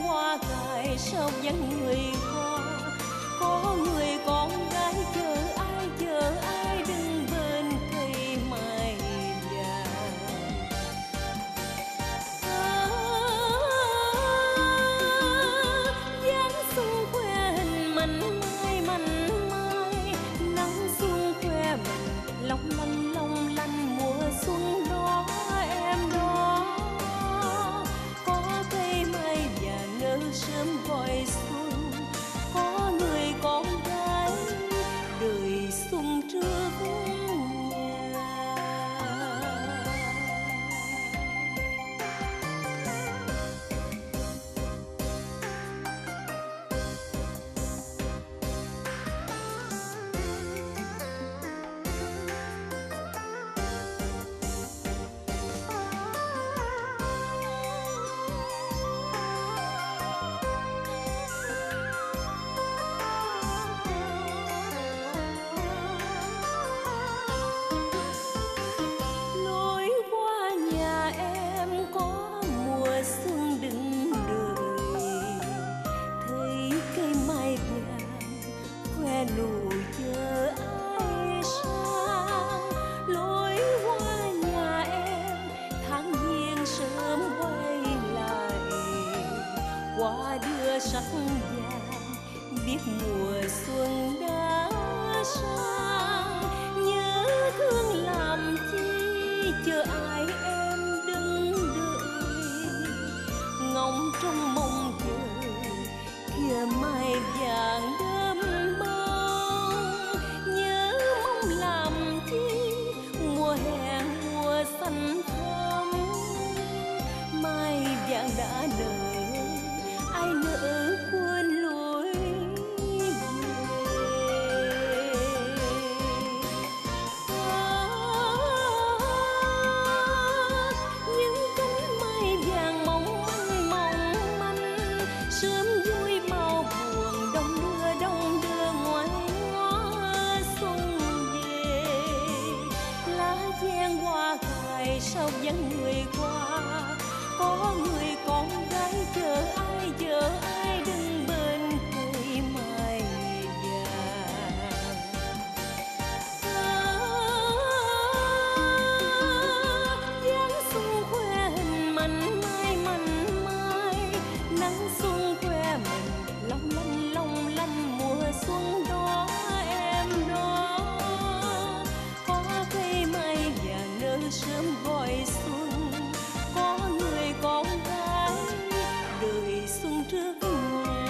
hoa cài sao vắng người qua. Có người con gái chờ ai đứng bên cây mai vàng. Dáng xuân khoe hình mạnh mai, nắng xuân khoe mình long lanh mùa xuân đó em đó. Có cây mai vàng nở sớm gọi xuân, có người con gái đời xuân trước nhà. Xuân đứng đợi thấy cây mai vàng khoe nụ chờ ai sang. Lối qua nhà em tháng giêng sớm quay lại, qua đưa sắc vàng biết mùa xuân đã sang. Nhớ thương làm chi chờ ai em đứng ngóng trong mong chờ kia mai vàng đơm bông. Nhớ mong làm chi mùa hè mùa xanh thắm. Mai vàng đã nở ai nỡ quên lối sao vắng người qua. Có người con gái chờ ai đứng bên cây mai vàng. Dáng xuân khoe hình mạnh mai, nắng xuân khoe mình long lanh mùa xuân đó em đó. Có cây mai vàng nở sớm gọi xuân, có người con gái đời xuân trước nhà.